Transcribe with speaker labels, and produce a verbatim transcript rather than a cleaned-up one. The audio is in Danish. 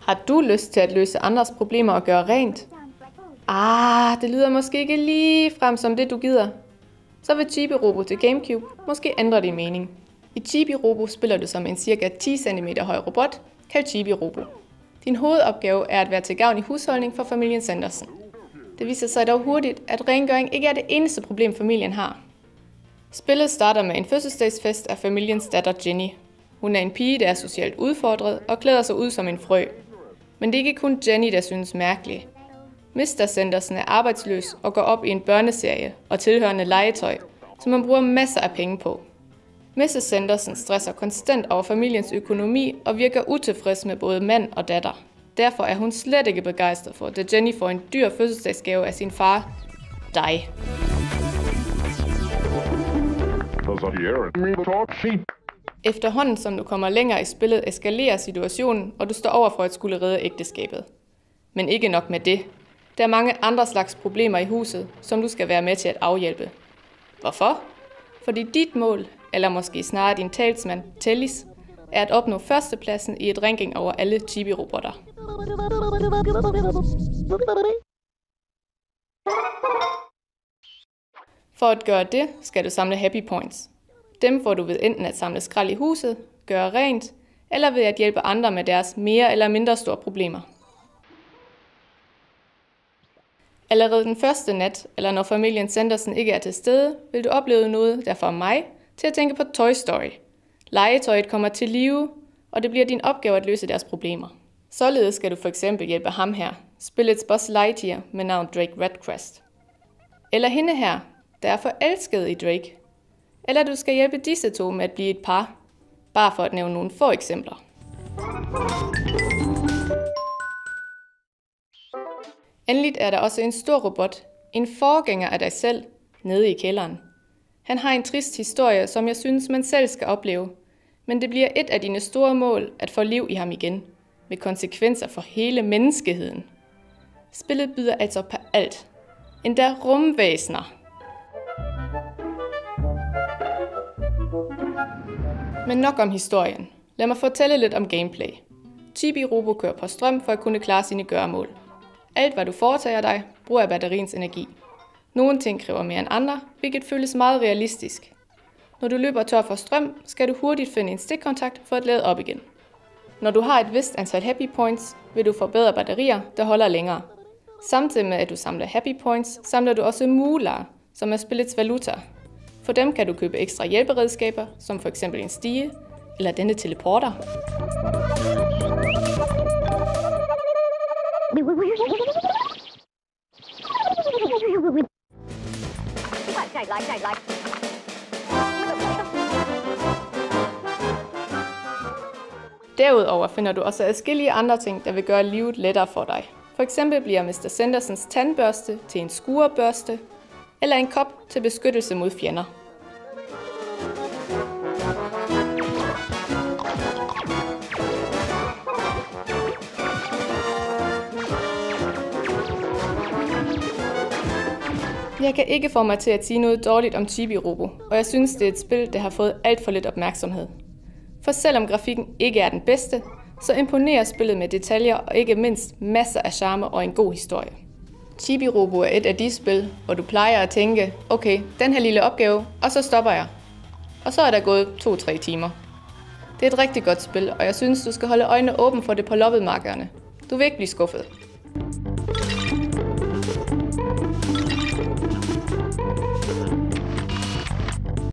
Speaker 1: Har du lyst til at løse andres problemer og gøre rent? Ah, det lyder måske ikke lige frem som det, du gider. Så vil Chibi Robo til GameCube måske ændre din mening. I Chibi Robo spiller du som en cirka ti centimeter høj robot, kaldt Chibi Robo. Din hovedopgave er at være til gavn i husholdning for familien Sanderson. Det viser sig dog hurtigt, at rengøring ikke er det eneste problem, familien har. Spillet starter med en fødselsdagsfest af familiens datter Jenny. Hun er en pige, der er socialt udfordret og klæder sig ud som en frø. Men det er ikke kun Jenny, der synes mærkeligt. mister Sanderson er arbejdsløs og går op i en børneserie og tilhørende legetøj, som man bruger masser af penge på. missus Sanderson stresser konstant over familiens økonomi og virker utilfreds med både mand og datter. Derfor er hun slet ikke begejstret for, da Jenny får en dyr fødselsdagsgave af sin far, dig. Efterhånden som du kommer længere i spillet, eskalerer situationen, og du står over for at skulle redde ægteskabet. Men ikke nok med det. Der er mange andre slags problemer i huset, som du skal være med til at afhjælpe. Hvorfor? Fordi dit mål, eller måske snarere din talsmand, Tellis, er at opnå førstepladsen i et ranking over alle Chibi-robotter. For at gøre det, skal du samle Happy Points. Dem får du ved enten at samle skrald i huset, gøre rent, eller ved at hjælpe andre med deres mere eller mindre store problemer. Allerede den første nat, eller når familien Sanderson ikke er til stede, vil du opleve noget, der får mig til at tænke på Toy Story. Legetøjet kommer til live, og det bliver din opgave at løse deres problemer. Således skal du for eksempel hjælpe ham her, spillets Buzz Lightyear med navn Drake Redcrest. Eller hende her, der er forelsket i Drake. Eller du skal hjælpe disse to med at blive et par, bare for at nævne nogle få eksempler. Endelig er der også en stor robot, en forgænger af dig selv, nede i kælderen. Han har en trist historie, som jeg synes, man selv skal opleve, men det bliver et af dine store mål at få liv i ham igen, med konsekvenser for hele menneskeheden. Spillet byder altså på alt, endda rumvæsener. Men nok om historien. Lad mig fortælle lidt om gameplay. Chibi Robo kører på strøm for at kunne klare sine gøremål. Alt hvad du foretager dig, bruger af batteriens energi. Nogle ting kræver mere end andre, hvilket føles meget realistisk. Når du løber tør for strøm, skal du hurtigt finde en stikkontakt for at lade op igen. Når du har et vist antal Happy Points, vil du forbedre batterier, der holder længere. Samtidig med at du samler Happy Points, samler du også moolah, som er spillets valuta. For dem kan du købe ekstra hjælperedskaber, som f.eks. en stige eller denne teleporter. Derudover finder du også adskillige andre ting, der vil gøre livet lettere for dig. For eksempel bliver mister Sandersons tandbørste til en skurebørste, eller en kop til beskyttelse mod fjender. Jeg kan ikke få mig til at sige noget dårligt om Chibi Robo, og jeg synes, det er et spil, der har fået alt for lidt opmærksomhed. For selvom grafikken ikke er den bedste, så imponerer spillet med detaljer og ikke mindst masser af charme og en god historie. Chibi Robo er et af de spil, hvor du plejer at tænke, okay, den her lille opgave, og så stopper jeg. Og så er der gået to til tre timer. Det er et rigtig godt spil, og jeg synes, du skal holde øjnene åbne for det på loppemarkederne. Du vil ikke blive skuffet.